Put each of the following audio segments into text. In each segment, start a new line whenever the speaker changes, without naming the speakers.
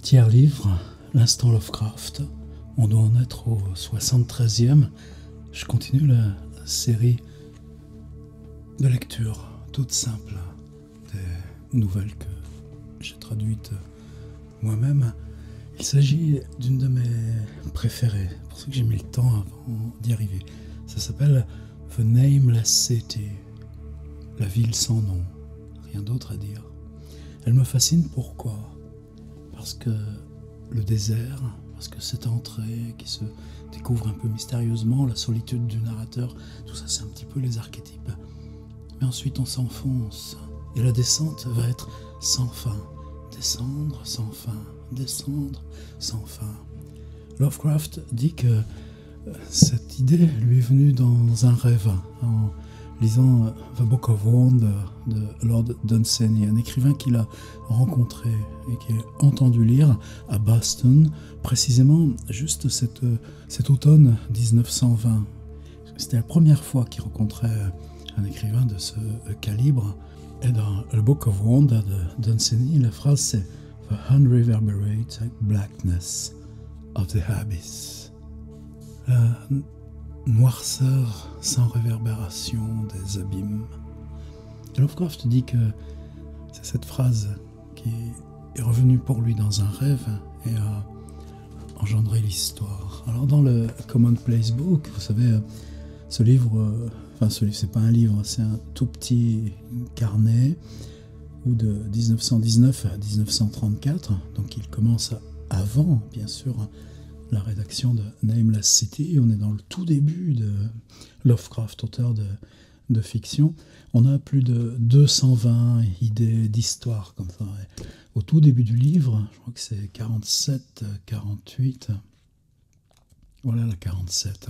Tiers livre, l'instant Lovecraft. On doit en être au 73e. Je continue la série de lecture toute simple des nouvelles que j'ai traduites moi-même. Il s'agit d'une de mes préférées, pour ça que j'ai mis le temps avant d'y arriver. Ça s'appelle The Nameless City, la ville sans nom, rien d'autre à dire. Elle me fascine, pourquoi ? Parce que le désert, parce que cette entrée qui se découvre un peu mystérieusement, la solitude du narrateur, tout ça c'est un petit peu les archétypes. Mais ensuite on s'enfonce, et la descente va être sans fin. Descendre sans fin, descendre sans fin. Lovecraft dit que cette idée lui est venue dans un rêve, en lisant The Book of Wond de Lord Dunsany, un écrivain qu'il a rencontré et qu'il a entendu lire à Boston, précisément juste cet automne 1920. C'était la première fois qu'il rencontrait un écrivain de ce calibre. Et dans The Book of Wond de Dunsany, la phrase c'est « The unreverberate blackness of the abyss ». La noirceur sans réverbération des abîmes. Et Lovecraft dit que c'est cette phrase qui est revenue pour lui dans un rêve et a engendré l'histoire. Alors dans le Commonplace Book, vous savez, ce livre, c'est pas un livre, c'est un tout petit carnet où de 1919 à 1934, donc il commence avant, bien sûr, la rédaction de Nameless City. On est dans le tout début de Lovecraft, auteur de fiction. On a plus de 220 idées d'histoire comme ça. Et au tout début du livre, je crois que c'est 47, 48. Voilà la 47.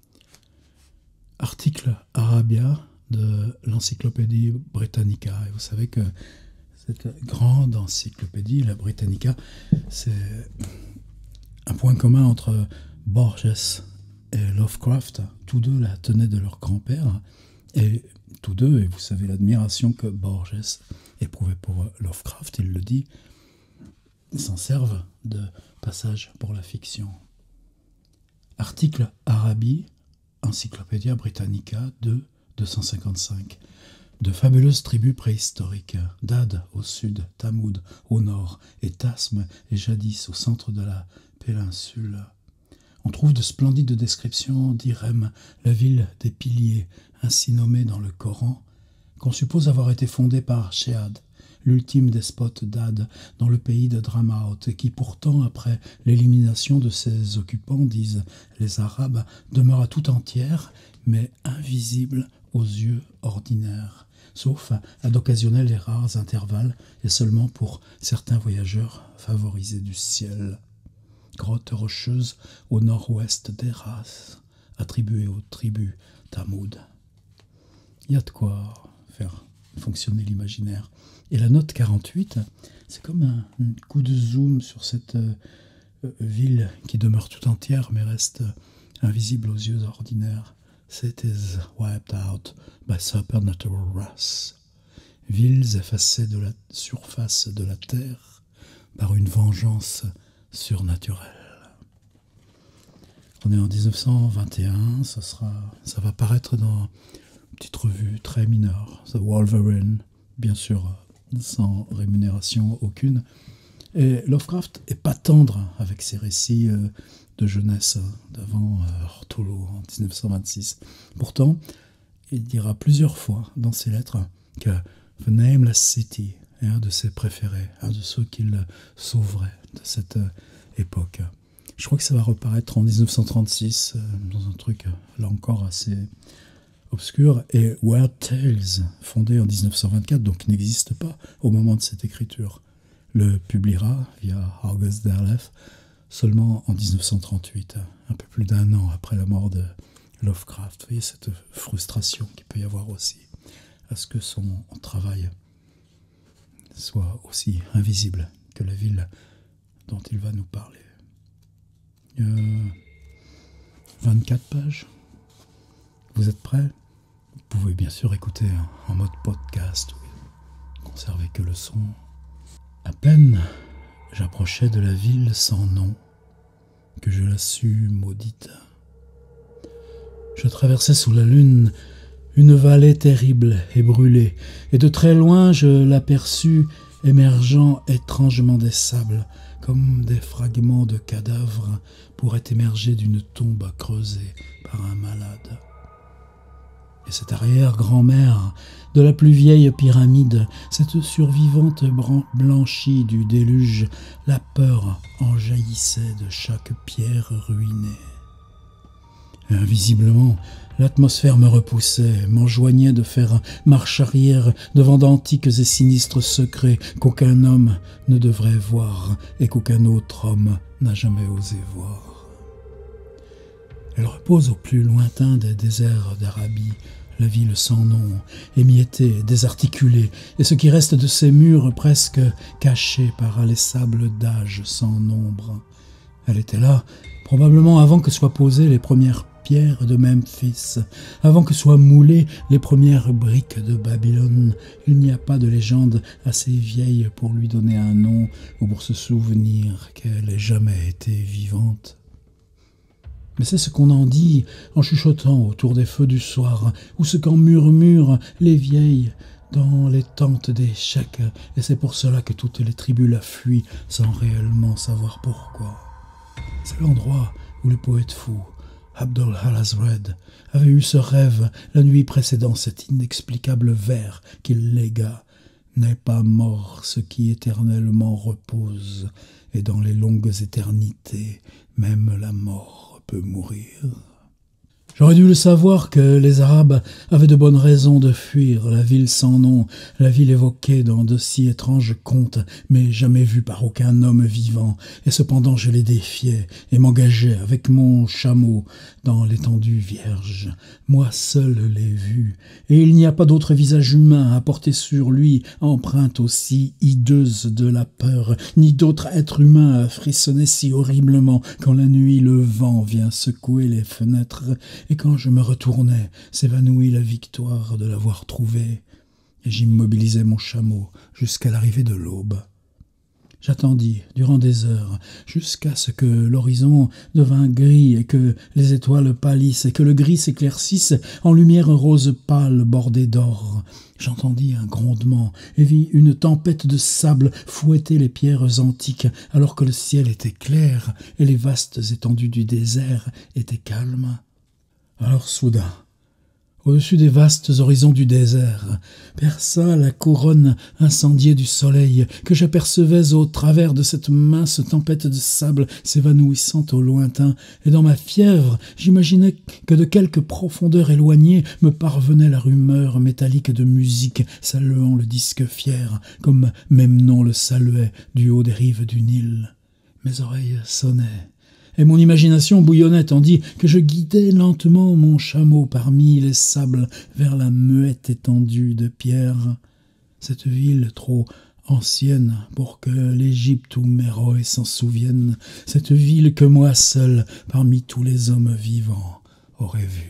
Article Arabia de l'Encyclopédie Britannica. Et vous savez que cette grande encyclopédie, la Britannica, c'est un point commun entre Borges et Lovecraft. Tous deux la tenaient de leur grand-père. Et tous deux, et vous savez l'admiration que Borges éprouvait pour Lovecraft, il le dit, s'en servent de passage pour la fiction. Article Arabie, Encyclopædia Britannica 2, 255. De fabuleuses tribus préhistoriques, Dad au sud, Tamoud au nord, et Tasm et jadis au centre de la péninsule. On trouve de splendides descriptions d'Irem, la ville des piliers, ainsi nommée dans le Coran, qu'on suppose avoir été fondée par Shead, l'ultime despote d'Ad dans le pays de Dramaut, et qui pourtant, après l'élimination de ses occupants, disent les Arabes, demeura tout entière, mais invisible aux yeux ordinaires, sauf à d'occasionnels et rares intervalles, et seulement pour certains voyageurs favorisés du ciel. Grotte rocheuse au nord-ouest d'Eras, attribuée aux tribus Tamoud. Il y a de quoi faire fonctionner l'imaginaire. Et la note 48, c'est comme un coup de zoom sur cette ville qui demeure tout entière mais reste invisible aux yeux ordinaires. Cities wiped out by supernatural wrath. Villes effacées de la surface de la terre par une vengeance surnaturelle. On est en 1921, ça va paraître dans une petite revue très mineure, The Wolverine, bien sûr sans rémunération aucune. Et Lovecraft est pas tendre avec ses récits de jeunesse d'avant Cthulhu en 1926. Pourtant, il dira plusieurs fois dans ses lettres que The Nameless City est un de ses préférés, un de ceux qu'il sauverait de cette époque. Je crois que ça va reparaître en 1936 dans un truc là encore assez obscur, et Weird Tales, fondé en 1924, donc n'existe pas au moment de cette écriture, le publiera via August Derleth seulement en 1938, un peu plus d'un an après la mort de Lovecraft. Vous voyez cette frustration qu'il peut y avoir aussi à ce que son travail soit aussi invisible que la ville dont il va nous parler. 24 pages. Vous êtes prêts ? Vous pouvez bien sûr écouter en mode podcast, conserver que le son. À peine J'approchais de la ville sans nom, que je la sus maudite. Je traversais sous la lune une vallée terrible et brûlée, et de très loin je l'aperçus émergeant étrangement des sables, comme des fragments de cadavres pourraient émerger d'une tombe creusée par un malade. Et cette arrière-grand-mère de la plus vieille pyramide, cette survivante blanchie du déluge, la peur en jaillissait de chaque pierre ruinée. Invisiblement, l'atmosphère me repoussait, m'enjoignait de faire marche arrière devant d'antiques et sinistres secrets qu'aucun homme ne devrait voir et qu'aucun autre homme n'a jamais osé voir. Elle repose au plus lointain des déserts d'Arabie, la ville sans nom, émiettée, désarticulée, et ce qui reste de ses murs presque cachés par les sables d'âge sans nombre. Elle était là, probablement avant que soient posées les premières pierres de Memphis, avant que soient moulées les premières briques de Babylone. Il n'y a pas de légende assez vieille pour lui donner un nom ou pour se souvenir qu'elle ait jamais été vivante. Mais c'est ce qu'on en dit en chuchotant autour des feux du soir, ou ce qu'en murmurent les vieilles dans les tentes des chèques, et c'est pour cela que toutes les tribus la fuient sans réellement savoir pourquoi. C'est l'endroit où le poète fou, Abdul Halazred, avait eu ce rêve la nuit précédant cet inexplicable vers qu'il légua. N'est pas mort ce qui éternellement repose, et dans les longues éternités, même la mort peut mourir. J'aurais dû le savoir que les Arabes avaient de bonnes raisons de fuir la ville sans nom, la ville évoquée dans de si étranges contes, mais jamais vue par aucun homme vivant, et cependant je les défiais et m'engageais avec mon chameau dans l'étendue vierge. Moi seul l'ai vu, et il n'y a pas d'autre visage humain à porter sur lui empreinte aussi hideuse de la peur, ni d'autre être humain à frissonner si horriblement quand la nuit le vent vient secouer les fenêtres. Et quand je me retournais, s'évanouit la victoire de l'avoir trouvé, et j'immobilisais mon chameau jusqu'à l'arrivée de l'aube. J'attendis durant des heures, jusqu'à ce que l'horizon devint gris et que les étoiles pâlissent et que le gris s'éclaircisse en lumière rose pâle bordée d'or. J'entendis un grondement et vis une tempête de sable fouetter les pierres antiques alors que le ciel était clair et les vastes étendues du désert étaient calmes. Alors soudain, au-dessus des vastes horizons du désert, perça la couronne incendiée du soleil que j'apercevais au travers de cette mince tempête de sable s'évanouissant au lointain, et dans ma fièvre, j'imaginais que de quelque profondeur éloignée me parvenait la rumeur métallique de musique saluant le disque fier, comme Memnon le saluait du haut des rives du Nil. Mes oreilles sonnaient. Et mon imagination bouillonnait tandis que je guidais lentement mon chameau parmi les sables vers la muette étendue de pierre. Cette ville trop ancienne pour que l'Égypte ou Méroé s'en souvienne, cette ville que moi seul, parmi tous les hommes vivants, aurais vue.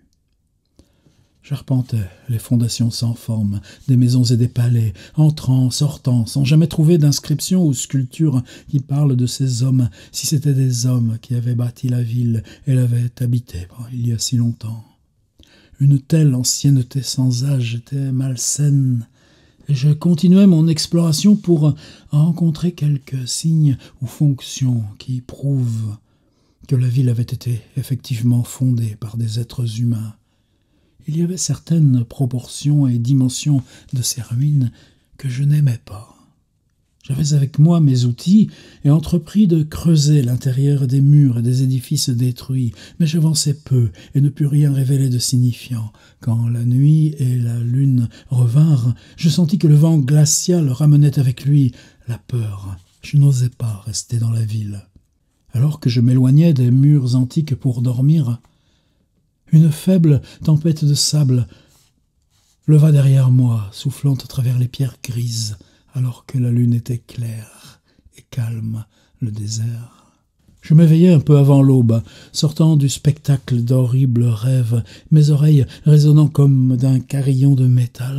J'arpentais les fondations sans forme des maisons et des palais, entrant, sortant, sans jamais trouver d'inscription ou sculpture qui parle de ces hommes, si c'étaient des hommes qui avaient bâti la ville et l'avaient habitée il y a si longtemps. Une telle ancienneté sans âge était malsaine, et je continuais mon exploration pour rencontrer quelques signes ou fonctions qui prouvent que la ville avait été effectivement fondée par des êtres humains. Il y avait certaines proportions et dimensions de ces ruines que je n'aimais pas. J'avais avec moi mes outils et entrepris de creuser l'intérieur des murs et des édifices détruits, mais j'avançais peu et ne pus rien révéler de signifiant. Quand la nuit et la lune revinrent, je sentis que le vent glacial ramenait avec lui la peur. Je n'osais pas rester dans la ville. Alors que je m'éloignais des murs antiques pour dormir, une faible tempête de sable leva derrière moi, soufflant à travers les pierres grises, alors que la lune était claire et calme le désert. Je m'éveillai un peu avant l'aube, sortant du spectacle d'horribles rêves, mes oreilles résonnant comme d'un carillon de métal.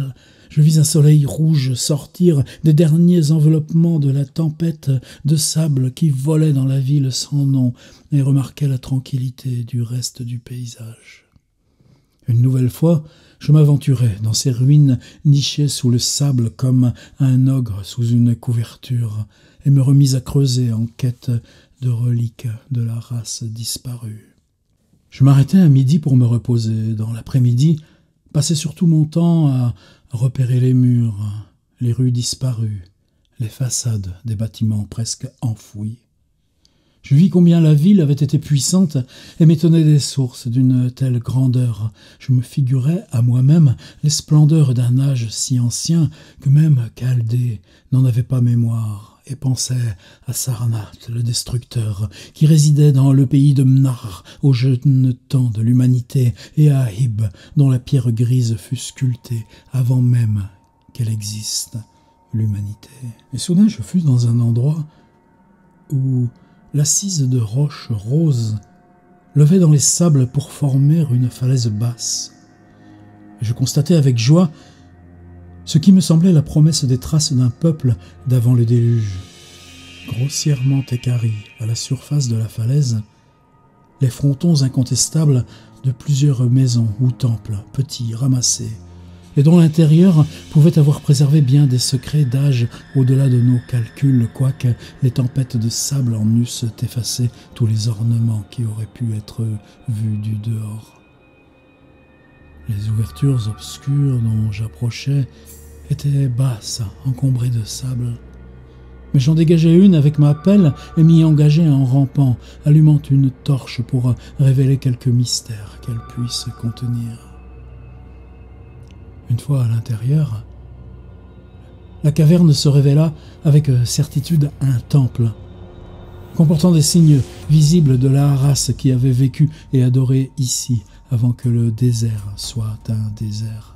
Je vis un soleil rouge sortir des derniers enveloppements de la tempête de sable qui volait dans la ville sans nom et remarquais la tranquillité du reste du paysage. Une nouvelle fois, je m'aventurai dans ces ruines nichées sous le sable comme un ogre sous une couverture et me remis à creuser en quête de reliques de la race disparue. Je m'arrêtais à midi pour me reposer. Dans l'après-midi, passais surtout mon temps à repérer les murs, les rues disparues, les façades des bâtiments presque enfouis. Je vis combien la ville avait été puissante et m'étonnais des sources d'une telle grandeur. Je me figurais à moi-même les splendeurs d'un âge si ancien que même Chaldée n'en avait pas mémoire et pensais à Sarnath, le destructeur, qui résidait dans le pays de Mnar au jeune temps de l'humanité, et à Hib, dont la pierre grise fut sculptée avant même qu'elle existe, l'humanité. Et soudain je fus dans un endroit où l'assise de roches roses levait dans les sables pour former une falaise basse. Je constatai avec joie ce qui me semblait la promesse des traces d'un peuple d'avant le déluge. Grossièrement équarris à la surface de la falaise, les frontons incontestables de plusieurs maisons ou temples, petits, ramassés, et dont l'intérieur pouvait avoir préservé bien des secrets d'âge au-delà de nos calculs, quoique les tempêtes de sable en eussent effacé tous les ornements qui auraient pu être vus du dehors. Les ouvertures obscures dont j'approchais étaient basses, encombrées de sable. Mais j'en dégageai une avec ma pelle et m'y engageai en rampant, allumant une torche pour révéler quelques mystères qu'elle puisse contenir. Une fois à l'intérieur, la caverne se révéla avec certitude un temple, comportant des signes visibles de la race qui avait vécu et adoré ici avant que le désert soit un désert.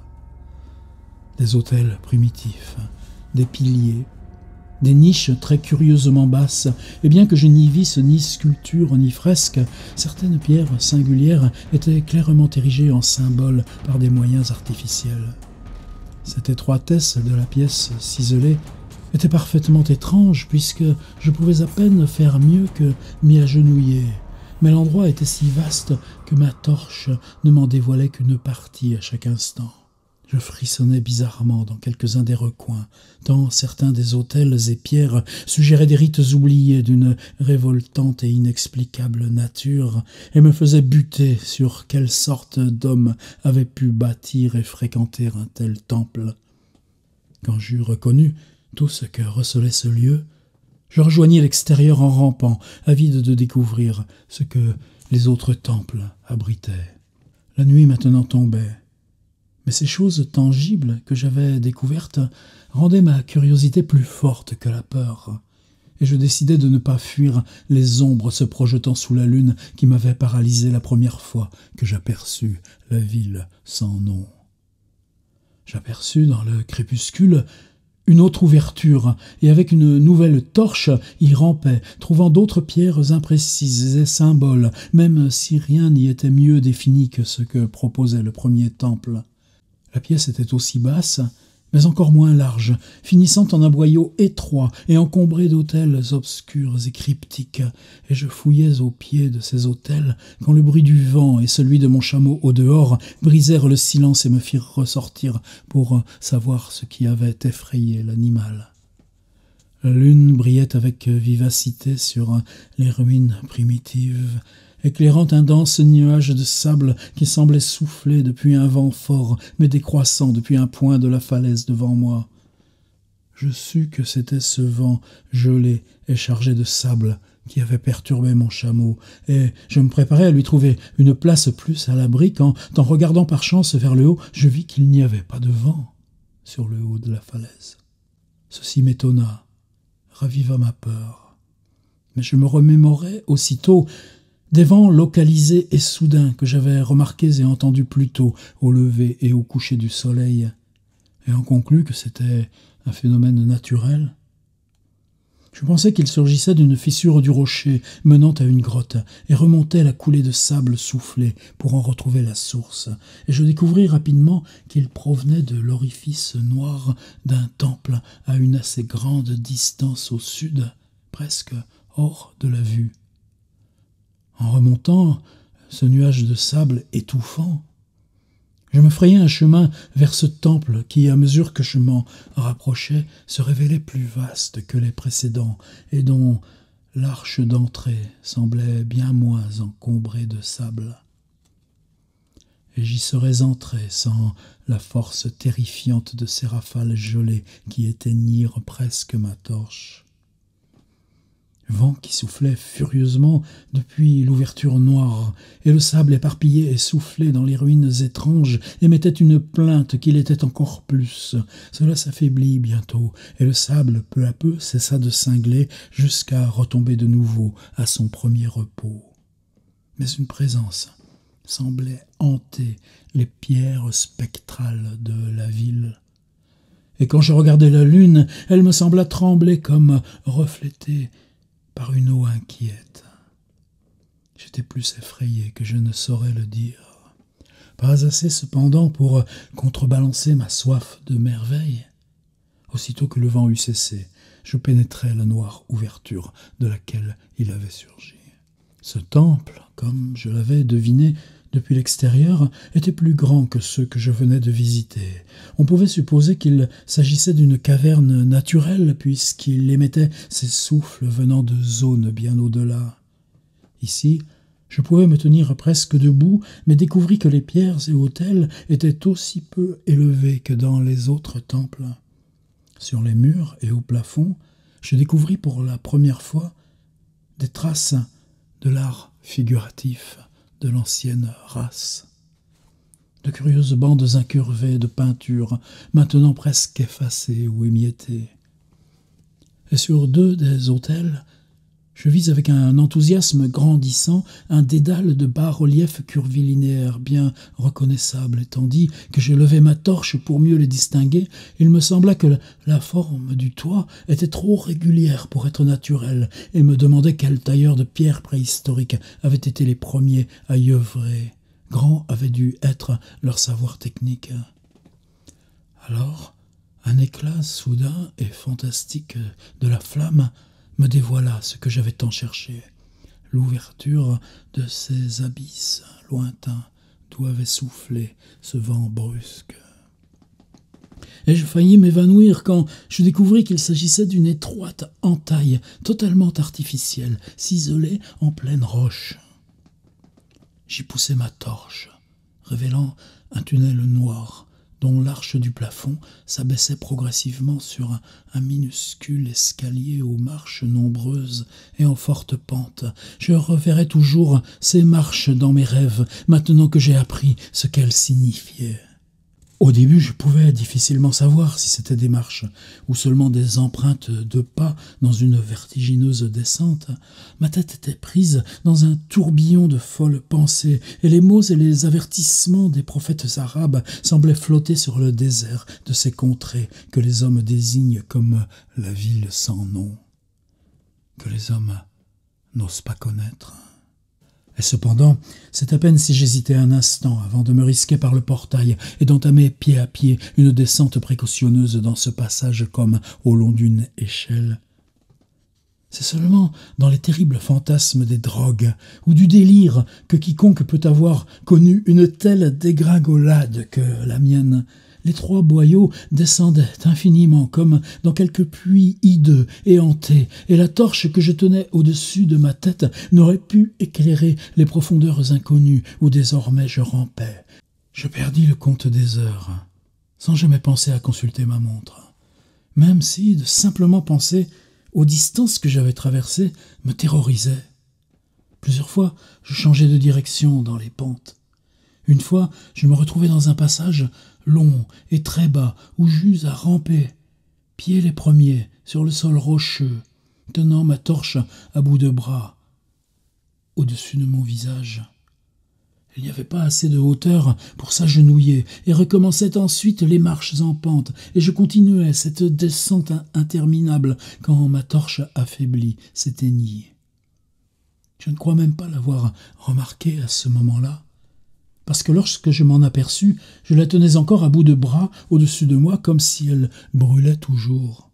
Des autels primitifs, des piliers, des niches très curieusement basses, et bien que je n'y visse ni sculpture ni fresque, certaines pierres singulières étaient clairement érigées en symboles par des moyens artificiels. Cette étroitesse de la pièce ciselée était parfaitement étrange, puisque je pouvais à peine faire mieux que m'y agenouiller, mais l'endroit était si vaste que ma torche ne m'en dévoilait qu'une partie à chaque instant. Je frissonnais bizarrement dans quelques-uns des recoins, tant certains des autels et pierres suggéraient des rites oubliés d'une révoltante et inexplicable nature, et me faisaient buter sur quelle sorte d'homme avait pu bâtir et fréquenter un tel temple. Quand j'eus reconnu tout ce que recelait ce lieu, je rejoignis l'extérieur en rampant, avide de découvrir ce que les autres temples abritaient. La nuit maintenant tombait. Mais ces choses tangibles que j'avais découvertes rendaient ma curiosité plus forte que la peur, et je décidai de ne pas fuir les ombres se projetant sous la lune qui m'avait paralysé la première fois que j'aperçus la ville sans nom. J'aperçus dans le crépuscule une autre ouverture, et avec une nouvelle torche y rampais, trouvant d'autres pierres imprécises et symboles, même si rien n'y était mieux défini que ce que proposait le premier temple. La pièce était aussi basse, mais encore moins large, finissant en un boyau étroit et encombré d'autels obscurs et cryptiques, et je fouillais au pied de ces autels quand le bruit du vent et celui de mon chameau au dehors brisèrent le silence et me firent ressortir pour savoir ce qui avait effrayé l'animal. La lune brillait avec vivacité sur les ruines primitives, éclairant un dense nuage de sable qui semblait souffler depuis un vent fort, mais décroissant depuis un point de la falaise devant moi. Je sus que c'était ce vent gelé et chargé de sable qui avait perturbé mon chameau, et je me préparais à lui trouver une place plus à l'abri quand, en regardant par chance vers le haut, je vis qu'il n'y avait pas de vent sur le haut de la falaise. Ceci m'étonna, raviva ma peur. Mais je me remémorai aussitôt des vents localisés et soudains que j'avais remarqués et entendus plus tôt au lever et au coucher du soleil, et en conclus que c'était un phénomène naturel. Je pensais qu'il surgissait d'une fissure du rocher menant à une grotte et remontait la coulée de sable soufflé pour en retrouver la source, et je découvris rapidement qu'il provenait de l'orifice noir d'un temple à une assez grande distance au sud, presque hors de la vue. En remontant, ce nuage de sable étouffant, je me frayais un chemin vers ce temple qui, à mesure que je m'en rapprochais, se révélait plus vaste que les précédents et dont l'arche d'entrée semblait bien moins encombrée de sable. Et j'y serais entré sans la force terrifiante de ces rafales gelées qui éteignirent presque ma torche. Vent qui soufflait furieusement depuis l'ouverture noire, et le sable éparpillé et soufflé dans les ruines étranges émettait une plainte qui l'était encore plus. Cela s'affaiblit bientôt, et le sable peu à peu cessa de cingler jusqu'à retomber de nouveau à son premier repos. Mais une présence semblait hanter les pierres spectrales de la ville. Et quand je regardais la lune, elle me sembla trembler comme reflétée par une eau inquiète. J'étais plus effrayé que je ne saurais le dire. Pas assez cependant pour contrebalancer ma soif de merveille. Aussitôt que le vent eut cessé, je pénétrai la noire ouverture de laquelle il avait surgi. Ce temple, comme je l'avais deviné depuis l'extérieur, était plus grand que ceux que je venais de visiter. On pouvait supposer qu'il s'agissait d'une caverne naturelle, puisqu'il émettait ses souffles venant de zones bien au-delà. Ici, je pouvais me tenir presque debout, mais découvris que les pierres et autels étaient aussi peu élevés que dans les autres temples. Sur les murs et au plafond, je découvris pour la première fois des traces de l'art figuratif de l'ancienne race. De curieuses bandes incurvées de peinture, maintenant presque effacées ou émiettées. Et sur 2 des autels, je vis avec un enthousiasme grandissant un dédale de bas-reliefs curvilinéaires bien reconnaissables, et tandis que je levais ma torche pour mieux les distinguer, il me sembla que la forme du toit était trop régulière pour être naturelle, et me demandais quels tailleurs de pierres préhistoriques avaient été les premiers à y œuvrer. Grand avait dû être leur savoir technique. Alors, un éclat soudain et fantastique de la flamme me dévoila ce que j'avais tant cherché, l'ouverture de ces abysses lointains d'où avait soufflé ce vent brusque. Et je faillis m'évanouir quand je découvris qu'il s'agissait d'une étroite entaille totalement artificielle, ciselée en pleine roche. J'y poussai ma torche, révélant un tunnel noir, dont l'arche du plafond s'abaissait progressivement sur un minuscule escalier aux marches nombreuses et en forte pente. Je reverrai toujours ces marches dans mes rêves, maintenant que j'ai appris ce qu'elles signifiaient. Au début, je pouvais difficilement savoir si c'était des marches ou seulement des empreintes de pas dans une vertigineuse descente. Ma tête était prise dans un tourbillon de folles pensées, et les mots et les avertissements des prophètes arabes semblaient flotter sur le désert de ces contrées que les hommes désignent comme la ville sans nom, que les hommes n'osent pas connaître. Et cependant, c'est à peine si j'hésitais un instant avant de me risquer par le portail et d'entamer pied à pied une descente précautionneuse dans ce passage comme au long d'une échelle. C'est seulement dans les terribles fantasmes des drogues ou du délire que quiconque peut avoir connu une telle dégringolade que la mienne. Les 3 boyaux descendaient infiniment comme dans quelque puits hideux et hanté, et la torche que je tenais au-dessus de ma tête n'aurait pu éclairer les profondeurs inconnues où désormais je rampais. Je perdis le compte des heures, sans jamais penser à consulter ma montre, même si de simplement penser aux distances que j'avais traversées me terrorisait. Plusieurs fois, je changeais de direction dans les pentes. Une fois, je me retrouvai dans un passage long et très bas, où j'eus à ramper, pieds les premiers, sur le sol rocheux, tenant ma torche à bout de bras, au-dessus de mon visage. Il n'y avait pas assez de hauteur pour s'agenouiller, et recommençaient ensuite les marches en pente, et je continuais cette descente interminable quand ma torche affaiblie s'éteignit. Je ne crois même pas l'avoir remarqué à ce moment-là, parce que lorsque je m'en aperçus, je la tenais encore à bout de bras au-dessus de moi comme si elle brûlait toujours.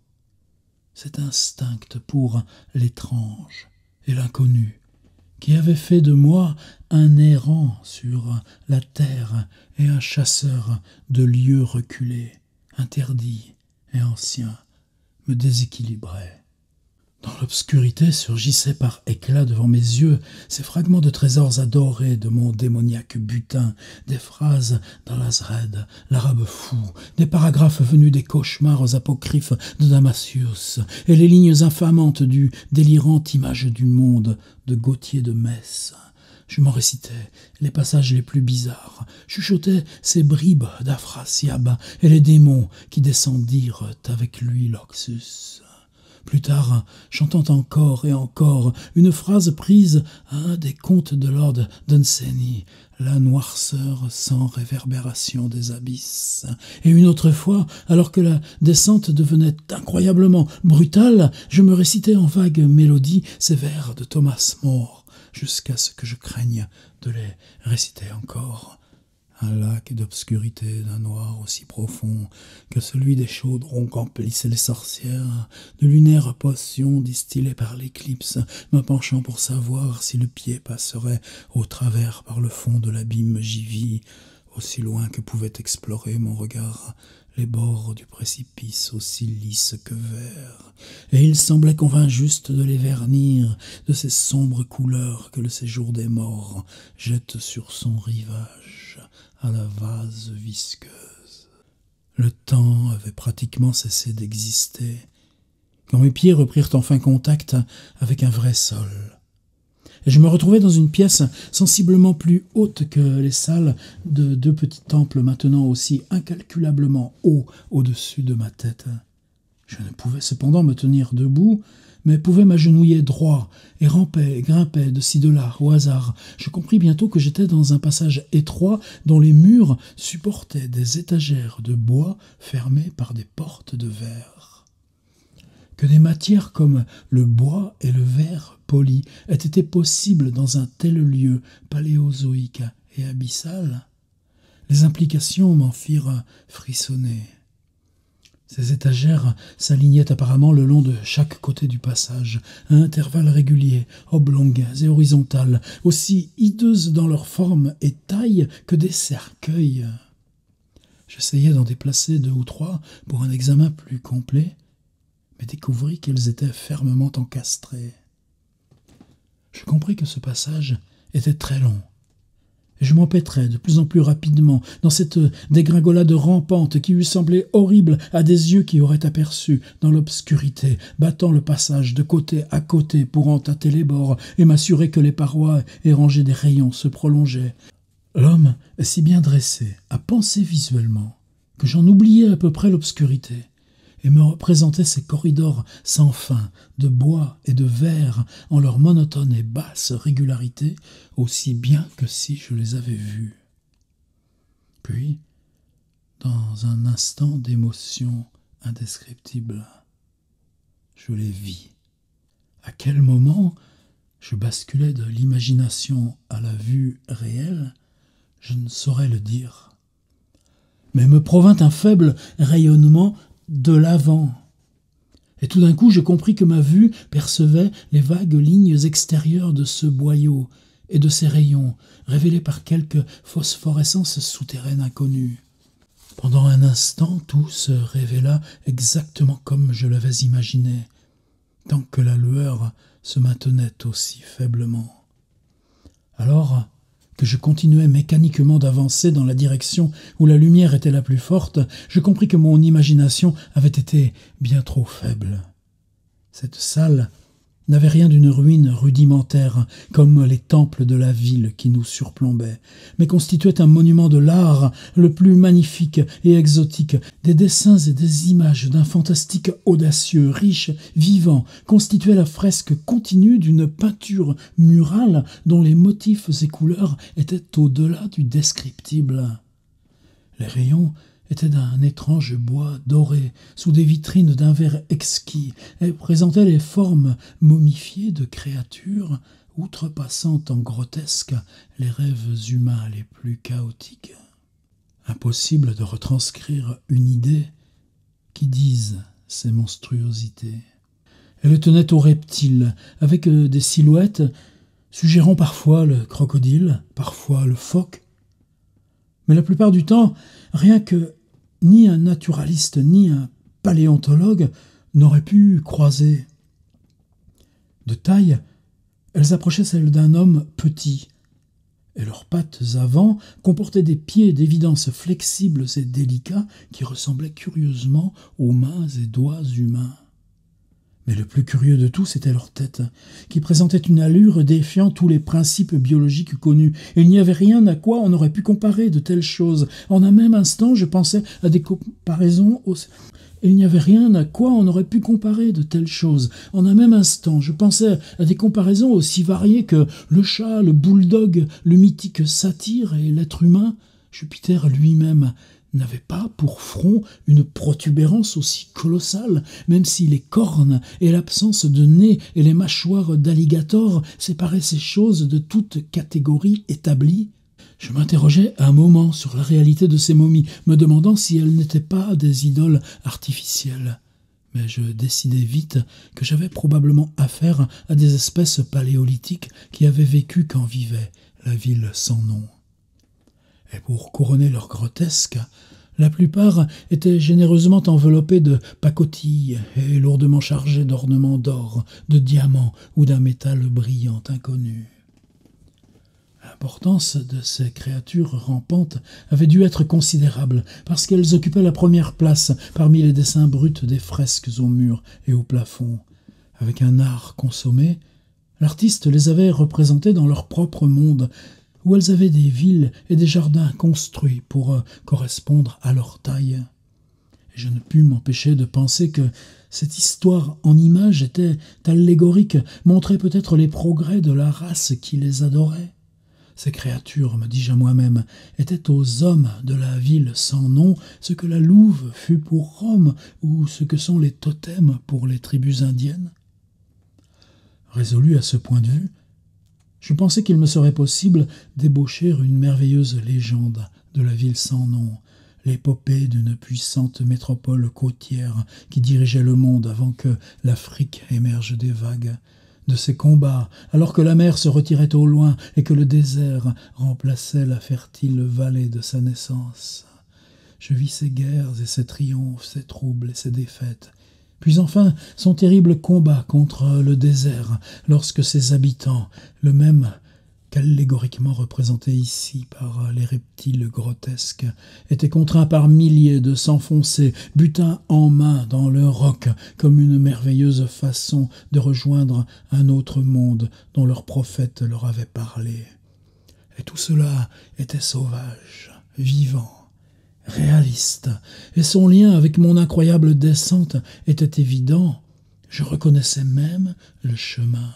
Cet instinct pour l'étrange et l'inconnu qui avait fait de moi un errant sur la terre et un chasseur de lieux reculés, interdits et anciens, me déséquilibrait. Dans l'obscurité surgissaient par éclats devant mes yeux ces fragments de trésors adorés de mon démoniaque butin, des phrases d'Al-Azred, l'arabe fou, des paragraphes venus des cauchemars apocryphes de Damasius, et les lignes infamantes du délirante image du monde de Gauthier de Metz. Je m'en récitais les passages les plus bizarres, chuchotais ces bribes d'Aphrasiab et les démons qui descendirent avec lui l'Oxus. Plus tard, chantant encore et encore une phrase prise à un des contes de Lord Dunsany, la noirceur sans réverbération des abysses. Et une autre fois, alors que la descente devenait incroyablement brutale, je me récitais en vague mélodie ces vers de Thomas More, jusqu'à ce que je craigne de les réciter encore. Un lac d'obscurité d'un noir aussi profond que celui des chaudrons qu'emplissaient les sorcières, de lunaires potions distillées par l'éclipse, me penchant pour savoir si le pied passerait au travers par le fond de l'abîme j'y vis, aussi loin que pouvait explorer mon regard les bords du précipice aussi lisses que verts, et il semblait qu'on vînt juste de les vernir de ces sombres couleurs que le séjour des morts jette sur son rivage à la vase visqueuse. Le temps avait pratiquement cessé d'exister, quand mes pieds reprirent enfin contact avec un vrai sol. Et je me retrouvais dans une pièce sensiblement plus haute que les salles de deux petits temples maintenant aussi incalculablement hauts au-dessus de ma tête. Je ne pouvais cependant me tenir debout, mais pouvais m'agenouiller droit, et rampais et grimpais de ci de là, au hasard. Je compris bientôt que j'étais dans un passage étroit dont les murs supportaient des étagères de bois fermées par des portes de verre. Que des matières comme le bois et le verre poli aient été possibles dans un tel lieu paléozoïque et abyssal, les implications m'en firent frissonner. Ces étagères s'alignaient apparemment le long de chaque côté du passage, à intervalles réguliers, oblongues et horizontales, aussi hideuses dans leur forme et taille que des cercueils. J'essayai d'en déplacer 2 ou 3 pour un examen plus complet, mais découvris qu'elles étaient fermement encastrées. Je compris que ce passage était très long, et je m'empêtrais de plus en plus rapidement dans cette dégringolade rampante qui eût semblé horrible à des yeux qui auraient aperçu dans l'obscurité, battant le passage de côté à côté pour en tâter les bords et m'assurer que les parois et rangées des rayons se prolongeaient. L'homme est si bien dressé à penser visuellement que j'en oubliais à peu près l'obscurité et me représentais ces corridors sans fin de bois et de verre en leur monotone et basse régularité, aussi bien que si je les avais vus. Puis, dans un instant d'émotion indescriptible, je les vis. À quel moment je basculais de l'imagination à la vue réelle, je ne saurais le dire. Mais me provint un faible rayonnement de l'avant. Et tout d'un coup, je compris que ma vue percevait les vagues lignes extérieures de ce boyau et de ses rayons, révélés par quelque phosphorescence souterraine inconnue. Pendant un instant, tout se révéla exactement comme je l'avais imaginé, tant que la lueur se maintenait aussi faiblement. Alors que je continuais mécaniquement d'avancer dans la direction où la lumière était la plus forte, je compris que mon imagination avait été bien trop faible. Cette salle n'avait rien d'une ruine rudimentaire, comme les temples de la ville qui nous surplombaient, mais constituait un monument de l'art le plus magnifique et exotique, des dessins et des images d'un fantastique audacieux, riche, vivant, constituait la fresque continue d'une peinture murale dont les motifs et couleurs étaient au-delà du descriptible. Les rayons étaient d'un étrange bois doré, sous des vitrines d'un verre exquis, et présentaient les formes momifiées de créatures outrepassant en grotesque les rêves humains les plus chaotiques. Impossible de retranscrire une idée qui dise ces monstruosités. Elles tenaient aux reptiles, avec des silhouettes suggérant parfois le crocodile, parfois le phoque. Mais la plupart du temps, rien que ni un naturaliste ni un paléontologue n'auraient pu croiser. De taille, elles approchaient celles d'un homme petit, et leurs pattes avant comportaient des pieds d'évidence flexibles et délicats qui ressemblaient curieusement aux mains et doigts humains. Mais le plus curieux de tout, c'était leur tête, qui présentait une allure défiant tous les principes biologiques connus. Et il n'y avait rien à quoi on aurait pu comparer de telles choses. En un même instant, je pensais à des comparaisons Il n'y avait rien à quoi on aurait pu comparer de telles choses. En un même instant, je pensais à des comparaisons aussi variées que le chat, le bulldog, le mythique satyre et l'être humain. Jupiter lui-même n'avait pas pour front une protubérance aussi colossale, même si les cornes et l'absence de nez et les mâchoires d'alligator séparaient ces choses de toute catégorie établie. Je m'interrogeais un moment sur la réalité de ces momies, me demandant si elles n'étaient pas des idoles artificielles. Mais je décidai vite que j'avais probablement affaire à des espèces paléolithiques qui avaient vécu quand vivait la ville sans nom. Et pour couronner leur grotesque, la plupart étaient généreusement enveloppés de pacotilles et lourdement chargés d'ornements d'or, de diamants ou d'un métal brillant inconnu. L'importance de ces créatures rampantes avait dû être considérable, parce qu'elles occupaient la première place parmi les dessins bruts des fresques aux murs et au plafond. Avec un art consommé, l'artiste les avait représentées dans leur propre monde, où elles avaient des villes et des jardins construits pour correspondre à leur taille. Et je ne pus m'empêcher de penser que cette histoire en images était allégorique, montrait peut-être les progrès de la race qui les adorait. Ces créatures, me dis-je à moi-même, étaient aux hommes de la ville sans nom ce que la louve fut pour Rome ou ce que sont les totems pour les tribus indiennes. Résolu à ce point de vue, je pensais qu'il me serait possible d'ébaucher une merveilleuse légende de la ville sans nom, l'épopée d'une puissante métropole côtière qui dirigeait le monde avant que l'Afrique émerge des vagues, de ses combats, alors que la mer se retirait au loin et que le désert remplaçait la fertile vallée de sa naissance. Je vis ses guerres et ses triomphes, ses troubles et ses défaites, puis enfin son terrible combat contre le désert, lorsque ses habitants, le même qu'allégoriquement représenté ici par les reptiles grotesques, étaient contraints par milliers de s'enfoncer, butin en main dans le roc, comme une merveilleuse façon de rejoindre un autre monde dont leur prophète leur avait parlé. Et tout cela était sauvage, vivant, réaliste, et son lien avec mon incroyable descente était évident. Je reconnaissais même le chemin.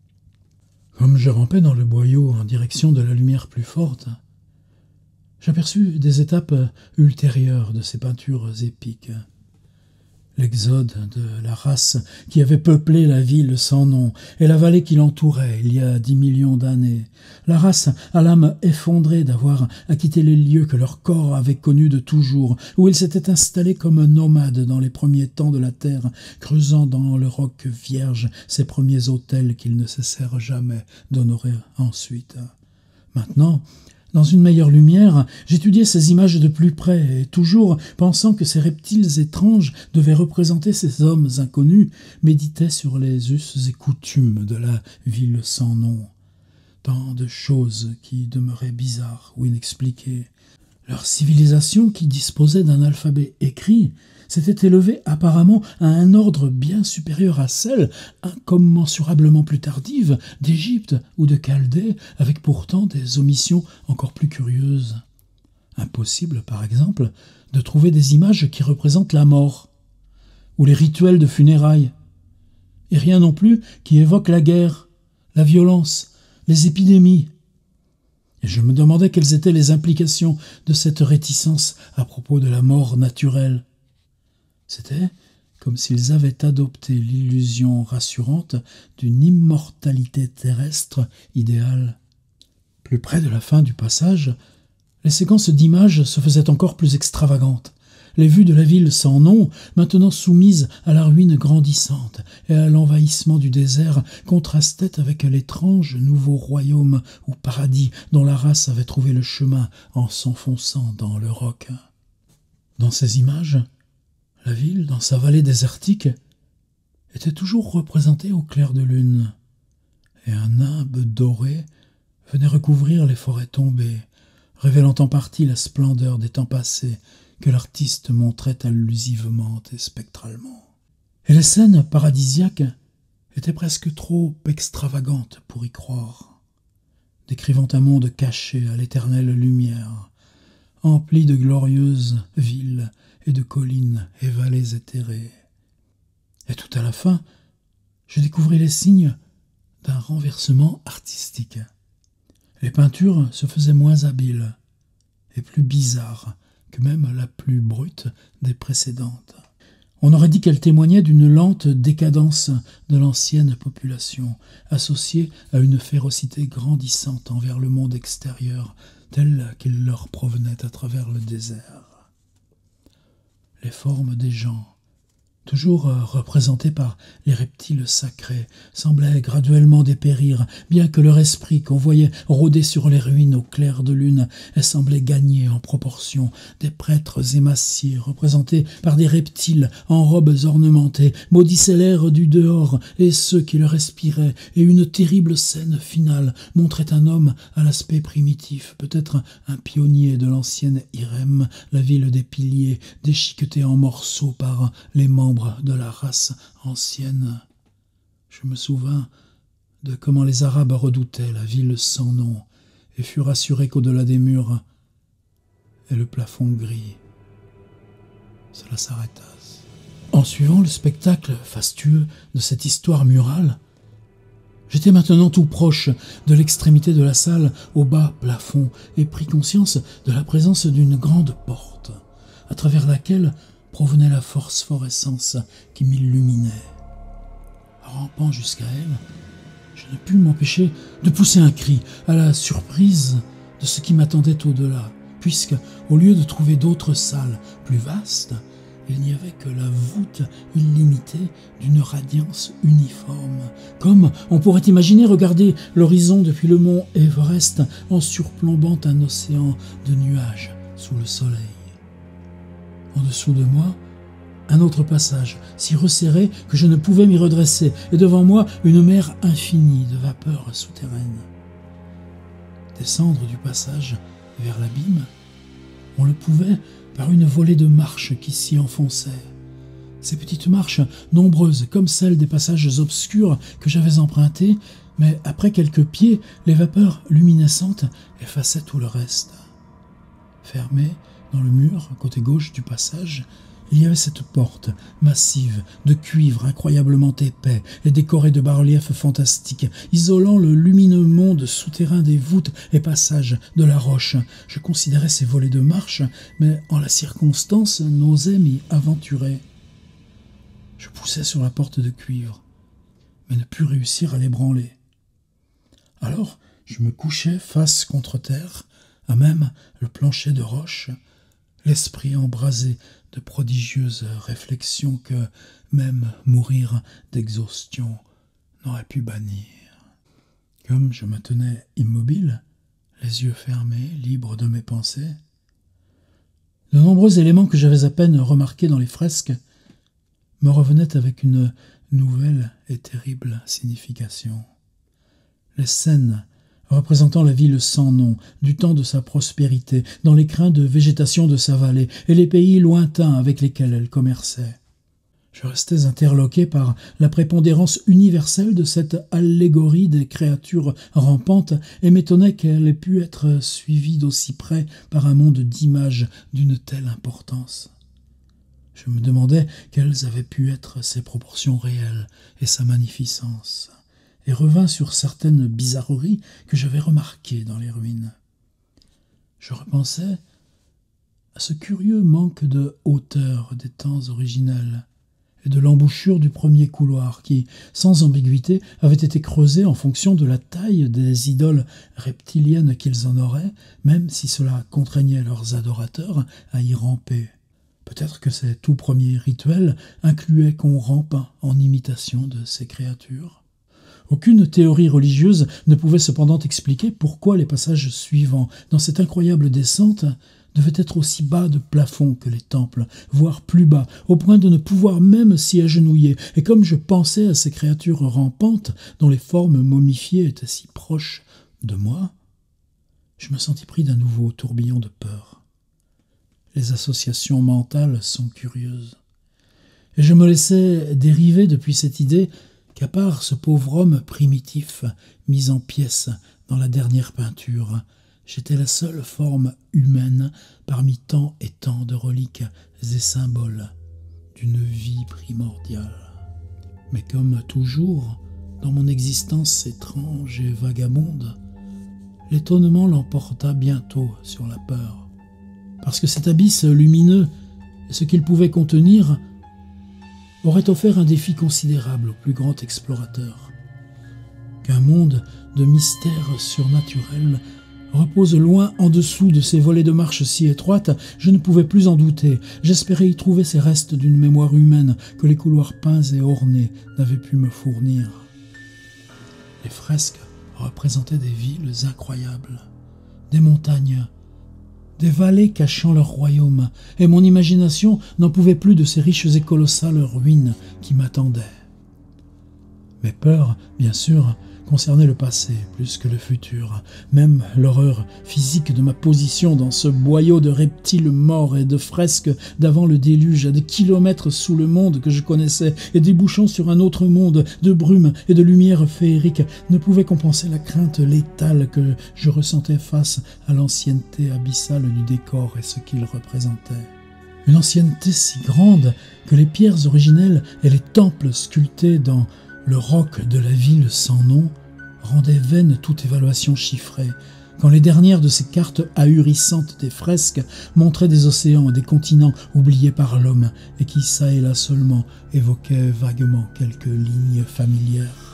Comme je rampais dans le boyau en direction de la lumière plus forte, j'aperçus des étapes ultérieures de ces peintures épiques. L'exode de la race qui avait peuplé la ville sans nom et la vallée qui l'entourait il y a 10 millions d'années. La race à l'âme effondrée d'avoir acquitté les lieux que leur corps avait connus de toujours, où ils s'étaient installés comme nomades dans les premiers temps de la terre, creusant dans le roc vierge ces premiers autels qu'ils ne cessèrent jamais d'honorer ensuite. Maintenant, dans une meilleure lumière, j'étudiais ces images de plus près, et toujours pensant que ces reptiles étranges devaient représenter ces hommes inconnus, méditais sur les us et coutumes de la ville sans nom. Tant de choses qui demeuraient bizarres ou inexpliquées. Leur civilisation, qui disposait d'un alphabet écrit, s'était élevée apparemment à un ordre bien supérieur à celle, incommensurablement plus tardive, d'Égypte ou de Chaldée, avec pourtant des omissions encore plus curieuses. Impossible, par exemple, de trouver des images qui représentent la mort, ou les rituels de funérailles, et rien non plus qui évoque la guerre, la violence, les épidémies. Et je me demandais quelles étaient les implications de cette réticence à propos de la mort naturelle. C'était comme s'ils avaient adopté l'illusion rassurante d'une immortalité terrestre idéale. Plus près de la fin du passage, les séquences d'images se faisaient encore plus extravagantes. Les vues de la ville sans nom, maintenant soumise à la ruine grandissante et à l'envahissement du désert, contrastaient avec l'étrange nouveau royaume ou paradis dont la race avait trouvé le chemin en s'enfonçant dans le roc. Dans ces images, la ville, dans sa vallée désertique, était toujours représentée au clair de lune, et un nimbe doré venait recouvrir les forêts tombées, révélant en partie la splendeur des temps passés que l'artiste montrait allusivement et spectralement. Et les scènes paradisiaques étaient presque trop extravagantes pour y croire, décrivant un monde caché à l'éternelle lumière, empli de glorieuses villes et de collines et vallées éthérées. Et tout à la fin, je découvris les signes d'un renversement artistique. Les peintures se faisaient moins habiles et plus bizarres que même la plus brute des précédentes. On aurait dit qu'elle témoignait d'une lente décadence de l'ancienne population, associée à une férocité grandissante envers le monde extérieur, tel qu'il leur provenait à travers le désert. Les formes des gens, toujours représentés par les reptiles sacrés, semblaient graduellement dépérir, bien que leur esprit qu'on voyait rôder sur les ruines au clair de lune ait semblé gagner en proportion. Des prêtres émaciés, représentés par des reptiles en robes ornementées, maudissaient l'air du dehors et ceux qui le respiraient, et une terrible scène finale montrait un homme à l'aspect primitif, peut-être un pionnier de l'ancienne Irem, la ville des piliers, déchiquetée en morceaux par les membres de la race ancienne. Je me souvins de comment les Arabes redoutaient la ville sans nom et furent assurés qu'au-delà des murs et le plafond gris, cela s'arrêta. En suivant le spectacle fastueux de cette histoire murale, j'étais maintenant tout proche de l'extrémité de la salle au bas plafond et pris conscience de la présence d'une grande porte, à travers laquelle provenait la phosphorescence qui m'illuminait. Rampant jusqu'à elle, je ne pus m'empêcher de pousser un cri à la surprise de ce qui m'attendait au-delà, puisque, au lieu de trouver d'autres salles plus vastes, il n'y avait que la voûte illimitée d'une radiance uniforme, comme on pourrait imaginer regarder l'horizon depuis le mont Everest en surplombant un océan de nuages sous le soleil. En dessous de moi, un autre passage, si resserré que je ne pouvais m'y redresser, et devant moi, une mer infinie de vapeurs souterraines. Descendre du passage vers l'abîme, on le pouvait par une volée de marches qui s'y enfonçaient. Ces petites marches, nombreuses comme celles des passages obscurs que j'avais empruntés, mais après quelques pieds, les vapeurs luminescentes effaçaient tout le reste. Fermée dans le mur, côté gauche du passage, il y avait cette porte massive, de cuivre incroyablement épais et décorée de bas-reliefs fantastiques, isolant le lumineux monde souterrain des voûtes et passages de la roche. Je considérais ces volets de marche, mais en la circonstance, n'osais m'y aventurer. Je poussai sur la porte de cuivre, mais ne pus réussir à l'ébranler. Alors, je me couchai face contre terre, à même le plancher de roche, l'esprit embrasé de prodigieuses réflexions que même mourir d'exhaustion n'aurait pu bannir. Comme je me tenais immobile, les yeux fermés, libre de mes pensées, de nombreux éléments que j'avais à peine remarqués dans les fresques me revenaient avec une nouvelle et terrible signification. Les scènes représentant la ville sans nom, du temps de sa prospérité, dans les crins de végétation de sa vallée et les pays lointains avec lesquels elle commerçait. Je restais interloqué par la prépondérance universelle de cette allégorie des créatures rampantes et m'étonnais qu'elle ait pu être suivie d'aussi près par un monde d'images d'une telle importance. Je me demandais quelles avaient pu être ses proportions réelles et sa magnificence, et revins sur certaines bizarreries que j'avais remarquées dans les ruines. Je repensais à ce curieux manque de hauteur des temps originels, et de l'embouchure du premier couloir qui, sans ambiguïté, avait été creusé en fonction de la taille des idoles reptiliennes qu'ils en auraient, même si cela contraignait leurs adorateurs à y ramper. Peut-être que ces tout premiers rituels incluaient qu'on rampe en imitation de ces créatures. Aucune théorie religieuse ne pouvait cependant expliquer pourquoi les passages suivants dans cette incroyable descente devaient être aussi bas de plafond que les temples, voire plus bas, au point de ne pouvoir même s'y agenouiller. Et comme je pensais à ces créatures rampantes, dont les formes momifiées étaient si proches de moi, je me sentis pris d'un nouveau tourbillon de peur. Les associations mentales sont curieuses. Et je me laissais dériver depuis cette idée qu'à part ce pauvre homme primitif, mis en pièces dans la dernière peinture, j'étais la seule forme humaine parmi tant et tant de reliques et symboles d'une vie primordiale. Mais comme toujours, dans mon existence étrange et vagabonde, l'étonnement l'emporta bientôt sur la peur, parce que cet abysse lumineux et ce qu'il pouvait contenir aurait offert un défi considérable au plus grand explorateur. Qu'un monde de mystères surnaturels repose loin en dessous de ces volets de marche si étroites, je ne pouvais plus en douter. J'espérais y trouver ces restes d'une mémoire humaine que les couloirs peints et ornés n'avaient pu me fournir. Les fresques représentaient des villes incroyables, des montagnes, des vallées cachant leur royaume, et mon imagination n'en pouvait plus de ces riches et colossales ruines qui m'attendaient. Mes peurs, bien sûr, concernaient le passé plus que le futur. Même l'horreur physique de ma position dans ce boyau de reptiles morts et de fresques d'avant le déluge, à des kilomètres sous le monde que je connaissais et débouchant sur un autre monde de brume et de lumière féerique, ne pouvait compenser la crainte létale que je ressentais face à l'ancienneté abyssale du décor et ce qu'il représentait. Une ancienneté si grande que les pierres originelles et les temples sculptés dans le roc de la ville sans nom rendait vaine toute évaluation chiffrée, quand les dernières de ces cartes ahurissantes des fresques montraient des océans et des continents oubliés par l'homme et qui, çà et là seulement, évoquaient vaguement quelques lignes familières.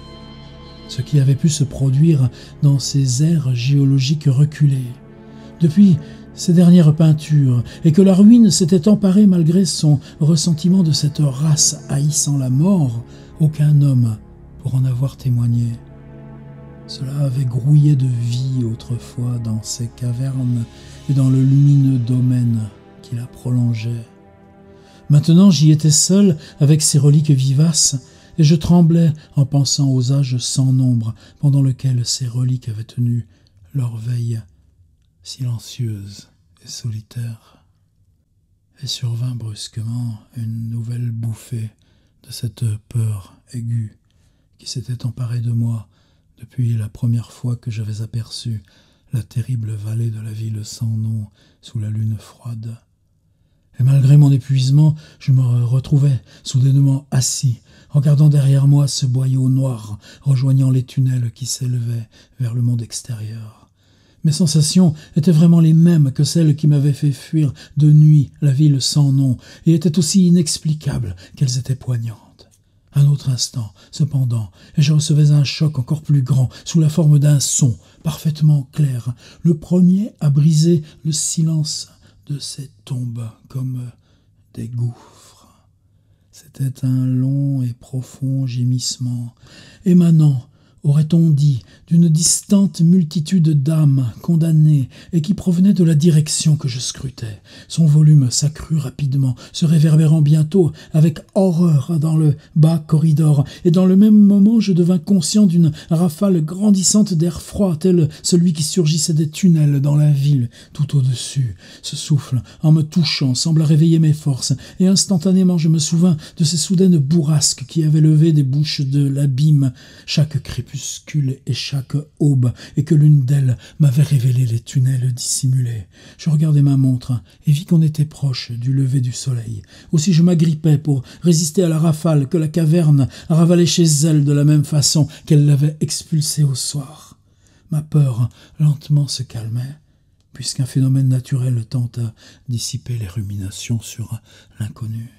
Ce qui avait pu se produire dans ces aires géologiques reculées, depuis ces dernières peintures, et que la ruine s'était emparée malgré son ressentiment de cette race haïssant la mort, aucun homme pour en avoir témoigné. Cela avait grouillé de vie autrefois dans ces cavernes et dans le lumineux domaine qui la prolongeait. Maintenant j'y étais seul avec ces reliques vivaces, et je tremblais en pensant aux âges sans nombre pendant lesquels ces reliques avaient tenu leur veille silencieuse et solitaire. Et survint brusquement une nouvelle bouffée de cette peur aiguë qui s'était emparée de moi depuis la première fois que j'avais aperçu la terrible vallée de la ville sans nom sous la lune froide. Et malgré mon épuisement, je me retrouvais soudainement assis, regardant derrière moi ce boyau noir rejoignant les tunnels qui s'élevaient vers le monde extérieur. Mes sensations étaient vraiment les mêmes que celles qui m'avaient fait fuir de nuit la ville sans nom, et étaient aussi inexplicables qu'elles étaient poignantes. Un autre instant, cependant, et je recevais un choc encore plus grand, sous la forme d'un son parfaitement clair, le premier à briser le silence de ces tombes comme des gouffres. C'était un long et profond gémissement, émanant aurait-on dit, d'une distante multitude d'âmes condamnées et qui provenaient de la direction que je scrutais. Son volume s'accrut rapidement, se réverbérant bientôt avec horreur dans le bas corridor, et dans le même moment je devins conscient d'une rafale grandissante d'air froid, tel celui qui surgissait des tunnels dans la ville tout au-dessus. Ce souffle, en me touchant, sembla réveiller mes forces, et instantanément je me souvins de ces soudaines bourrasques qui avaient levé des bouches de l'abîme chaque crépuscule et chaque aube, et que l'une d'elles m'avait révélé les tunnels dissimulés. Je regardai ma montre et vis qu'on était proche du lever du soleil. Aussi je m'agrippais pour résister à la rafale que la caverne ravalait chez elle de la même façon qu'elle l'avait expulsée au soir. Ma peur lentement se calmait, puisqu'un phénomène naturel tend à dissiper les ruminations sur l'inconnu.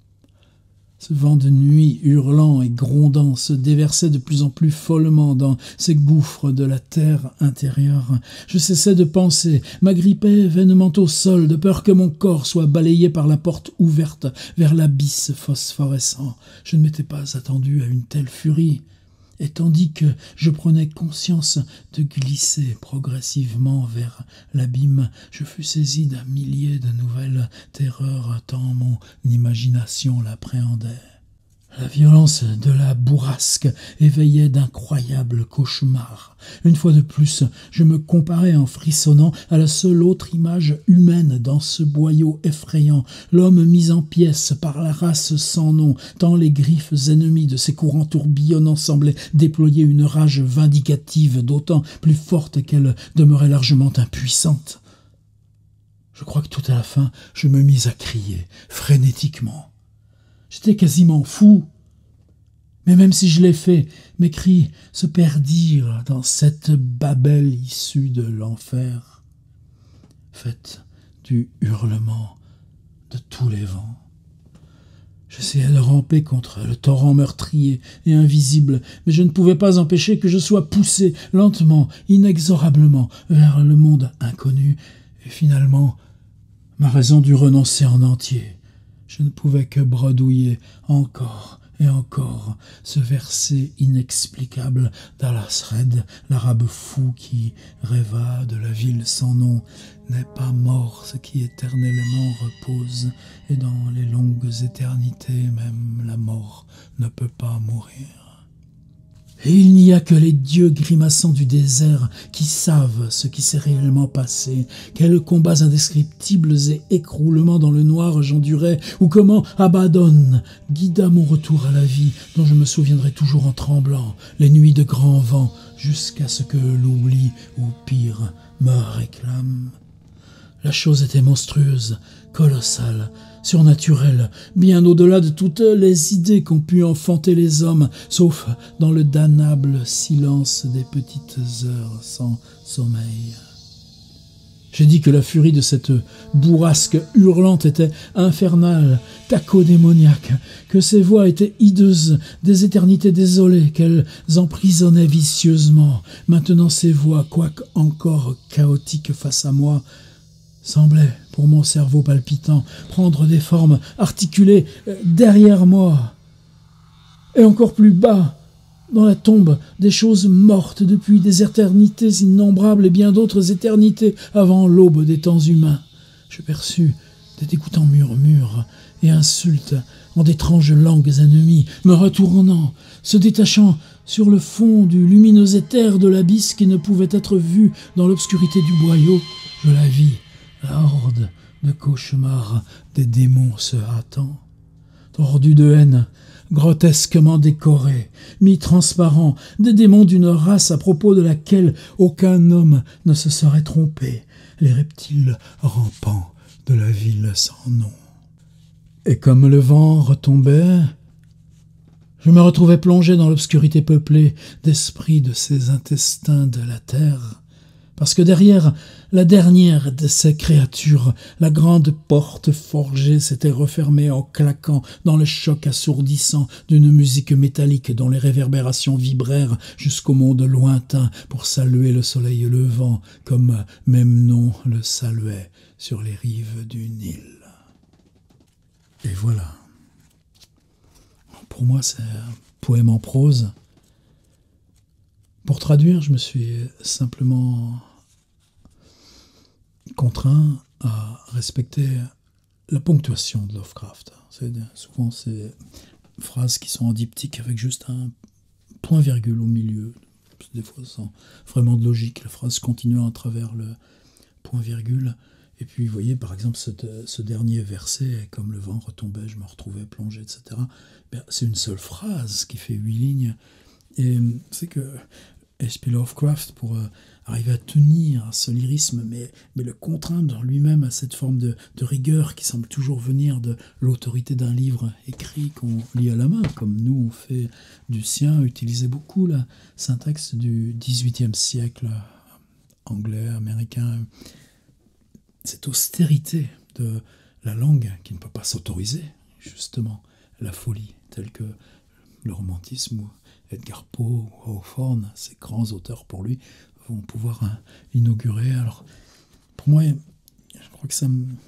Ce vent de nuit hurlant et grondant se déversait de plus en plus follement dans ces gouffres de la terre intérieure. Je cessais de penser, m'agrippais vainement au sol, de peur que mon corps soit balayé par la porte ouverte vers l'abysse phosphorescent. Je ne m'étais pas attendu à une telle furie. Et tandis que je prenais conscience de glisser progressivement vers l'abîme, je fus saisi d'un millier de nouvelles terreurs tant mon imagination l'appréhendait. La violence de la bourrasque éveillait d'incroyables cauchemars. Une fois de plus, je me comparais en frissonnant à la seule autre image humaine dans ce boyau effrayant, l'homme mis en pièces par la race sans nom, tant les griffes ennemies de ces courants tourbillonnants semblaient déployer une rage vindicative, d'autant plus forte qu'elle demeurait largement impuissante. Je crois que tout à la fin, je me mis à crier, frénétiquement. J'étais quasiment fou. Mais même si je l'ai fait, mes cris se perdirent dans cette babel issue de l'enfer, faite du hurlement de tous les vents. J'essayais de ramper contre le torrent meurtrier et invisible, mais je ne pouvais pas empêcher que je sois poussé lentement, inexorablement, vers le monde inconnu, et finalement, ma raison dut renoncer en entier. Je ne pouvais que bredouiller encore et encore ce verset inexplicable d'Al-Asred, l'arabe fou qui rêva de la ville sans nom. N'est pas mort ce qui éternellement repose, et dans les longues éternités même la mort ne peut pas mourir. Et il n'y a que les dieux grimaçants du désert qui savent ce qui s'est réellement passé, quels combats indescriptibles et écroulements dans le noir j'endurais, ou comment Abaddon guida mon retour à la vie, dont je me souviendrai toujours en tremblant, les nuits de grand vent, jusqu'à ce que l'oubli, ou pire, me réclame. La chose était monstrueuse, colossale, surnaturelle, bien au-delà de toutes les idées qu'ont pu enfanter les hommes, sauf dans le damnable silence des petites heures sans sommeil. J'ai dit que la furie de cette bourrasque hurlante était infernale, cacodémoniaque, que ses voix étaient hideuses, des éternités désolées qu'elles emprisonnaient vicieusement. Maintenant ces voix, quoique encore chaotiques face à moi, semblait, pour mon cerveau palpitant, prendre des formes articulées derrière moi. Et encore plus bas, dans la tombe, des choses mortes depuis des éternités innombrables et bien d'autres éternités avant l'aube des temps humains. Je perçus des dégoûtants murmures et insultes en d'étranges langues ennemies, me retournant, se détachant sur le fond du lumineux éther de l'abysse qui ne pouvait être vu dans l'obscurité du boyau. Je la vis, la horde de cauchemars des démons se hâtant, tordus de haine, grotesquement décorés, mi-transparents, des démons d'une race à propos de laquelle aucun homme ne se serait trompé, les reptiles rampants de la ville sans nom. Et comme le vent retombait, je me retrouvais plongé dans l'obscurité peuplée d'esprits de ces intestins de la terre, parce que derrière la dernière de ces créatures, la grande porte forgée s'était refermée en claquant dans le choc assourdissant d'une musique métallique dont les réverbérations vibrèrent jusqu'au monde lointain pour saluer le soleil levant, comme Memnon le saluait sur les rives du Nil. Et voilà. Pour moi, c'est un poème en prose Pour traduire, je me suis simplement contraint à respecter la ponctuation de Lovecraft. Souvent, c'est phrases qui sont en diptyque avec juste un point-virgule au milieu. Des fois, sans vraiment de logique. La phrase continuant à travers le point-virgule. Et puis, vous voyez, par exemple, ce dernier verset, comme le vent retombait, je me retrouvais plongé, etc. C'est une seule phrase qui fait 8 lignes. Et c'est que H.P. Lovecraft, pour arriver à tenir ce lyrisme, mais le contraindre lui-même à cette forme de rigueur qui semble toujours venir de l'autorité d'un livre écrit qu'on lit à la main, comme nous on fait du sien, utilisait beaucoup la syntaxe du XVIIIe siècle, anglais, américain. Cette austérité de la langue qui ne peut pas s'autoriser, justement, la folie, telle que le romantisme ou Edgar Poe ou Hawthorne, ces grands auteurs pour lui, vont pouvoir inaugurer. Alors, pour moi, je crois que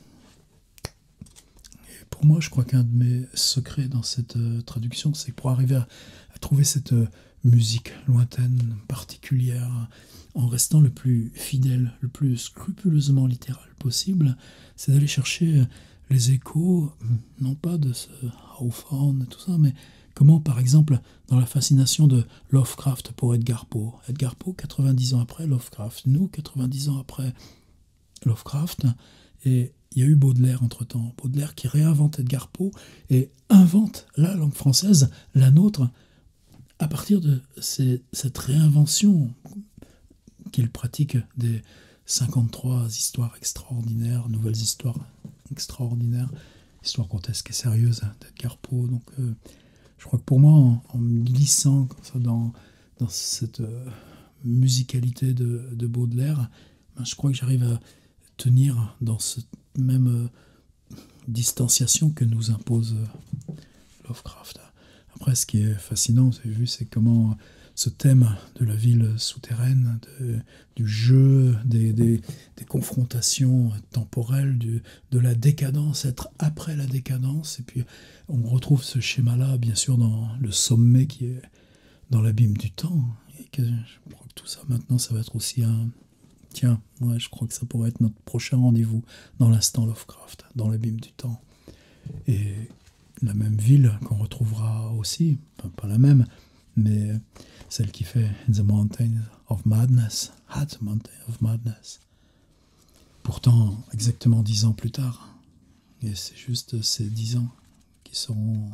pour moi, je crois qu'un de mes secrets dans cette traduction, c'est pour arriver à trouver cette musique lointaine, particulière, en restant le plus fidèle, le plus scrupuleusement littéral possible, c'est d'aller chercher les échos, non pas de ce Hawthorne et tout ça, mais comment, par exemple, dans la fascination de Lovecraft pour Edgar Poe, 90 ans après Lovecraft, nous, 90 ans après Lovecraft, et il y a eu Baudelaire entre-temps. Baudelaire qui réinvente Edgar Poe et invente la langue française, la nôtre, à partir de cette réinvention qu'il pratique des 53 histoires extraordinaires, nouvelles histoires extraordinaires, histoires grotesques et sérieuses d'Edgar Poe. Donc, je crois que pour moi, en me glissant comme ça dans cette musicalité de Baudelaire, je crois que j'arrive à tenir dans cette même distanciation que nous impose Lovecraft. Après, ce qui est fascinant, vous avez vu, c'est comment ce thème de la ville souterraine, du jeu, des confrontations temporelles, de la décadence, être après la décadence. Et puis, on retrouve ce schéma-là, bien sûr, dans le sommet qui est dans l'abîme du temps. Et je crois que tout ça, maintenant, ça va être aussi un... Tiens, ouais, je crois que ça pourrait être notre prochain rendez-vous dans l'instant Lovecraft, dans l'abîme du temps. Et la même ville qu'on retrouvera aussi, enfin, pas la même, mais celle qui fait The Mountain of Madness, Hat Mountain of Madness. Pourtant, exactement 10 ans plus tard, et c'est juste ces 10 ans qui seront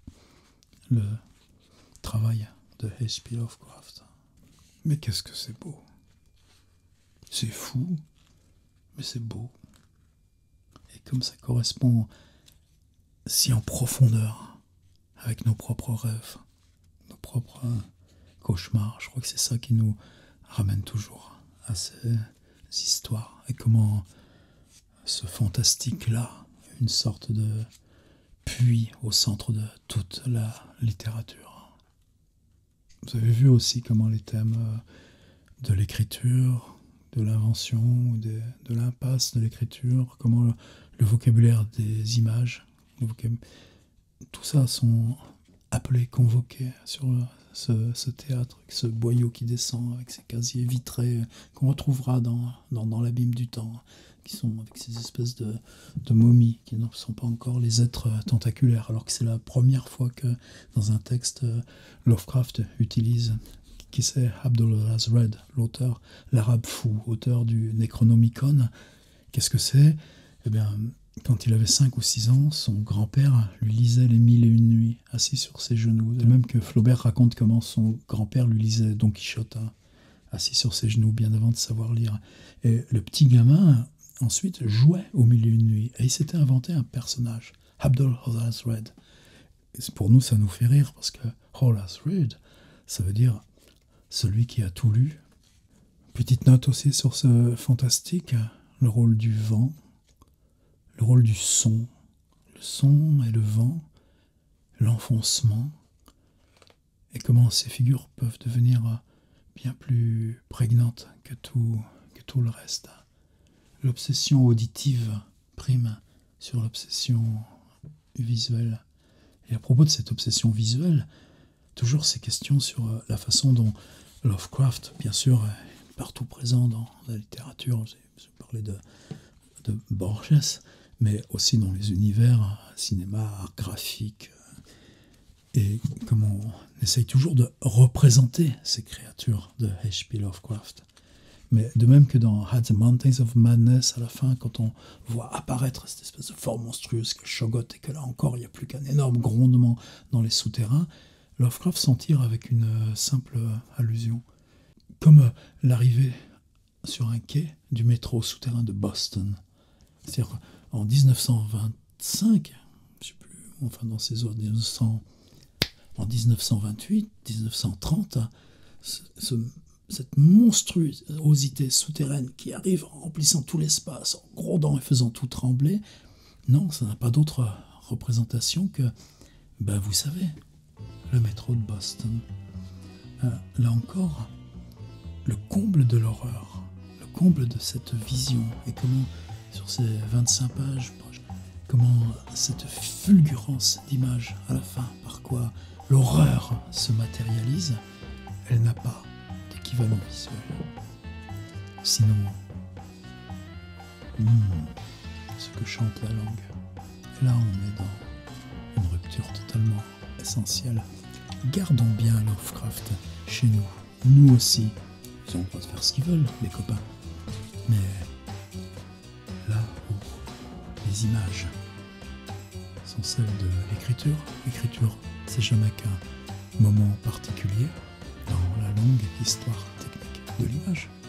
le travail de H.P. Lovecraft. Mais qu'est-ce que c'est beau! C'est fou, mais c'est beau. Et comme ça correspond si en profondeur avec nos propres rêves, nos propres cauchemars, je crois que c'est ça qui nous ramène toujours à ces histoires. Et comment ce fantastique-là, une sorte de puits au centre de toute la littérature. Vous avez vu aussi comment les thèmes de l'écriture, de l'invention, de l'impasse de l'écriture, comment le vocabulaire des images, tout ça sont appelés, convoqués sur ce théâtre, avec ce boyau qui descend, avec ces casiers vitrés qu'on retrouvera dans l'abîme du temps, qui sont avec ces espèces de momies qui ne sont pas encore les êtres tentaculaires, alors que c'est la première fois que dans un texte Lovecraft utilise... Qui c'est Abdul-Razred, l'auteur, l'arabe fou, auteur du Necronomicon. Qu'est-ce que c'est? Eh bien, quand il avait 5 ou 6 ans, son grand-père lui lisait les 1001 nuits, assis sur ses genoux. Et même que Flaubert raconte comment son grand-père lui lisait Don Quichotte, assis sur ses genoux, bien avant de savoir lire. Et le petit gamin, ensuite, jouait aux 1001 nuits. Et il s'était inventé un personnage, Abdul-Razred. Pour nous, ça nous fait rire, parce que Razred, ça veut dire celui qui a tout lu. Petite note aussi sur ce fantastique, le rôle du vent, le rôle du son, le son et le vent, l'enfoncement, et comment ces figures peuvent devenir bien plus prégnantes que tout le reste. L'obsession auditive prime sur l'obsession visuelle. Et à propos de cette obsession visuelle, toujours ces questions sur la façon dont Lovecraft, bien sûr, est partout présent dans la littérature. J'ai parlé de Borges, mais aussi dans les univers cinéma, art graphique, et comment on essaye toujours de représenter ces créatures de H.P. Lovecraft. Mais de même que dans At the Mountains of Madness, à la fin, quand on voit apparaître cette espèce de forme monstrueuse qu'est Shoggoth, et que là encore, il n'y a plus qu'un énorme grondement dans les souterrains, Lovecraft s'en tire avec une simple allusion. Comme l'arrivée sur un quai du métro souterrain de Boston. C'est-à-dire en 1925, je sais plus, enfin dans ces eaux, en 1928, 1930, cette monstruosité souterraine qui arrive en remplissant tout l'espace, en grondant et faisant tout trembler, non, ça n'a pas d'autre représentation que, vous savez, le métro de Boston. Là encore, le comble de l'horreur, le comble de cette vision, et comment, sur ces 25 pages, comment cette fulgurance d'image à la fin, par quoi l'horreur se matérialise, elle n'a pas d'équivalent visuel. Sinon, ce que chante la langue. Et là, on est dans une rupture totalement essentielle. Gardons bien Lovecraft chez nous. Nous aussi, ils ont le droit de faire ce qu'ils veulent, les copains. Mais là où les images sont celles de l'écriture, c'est jamais qu'un moment particulier dans la longue histoire technique de l'image.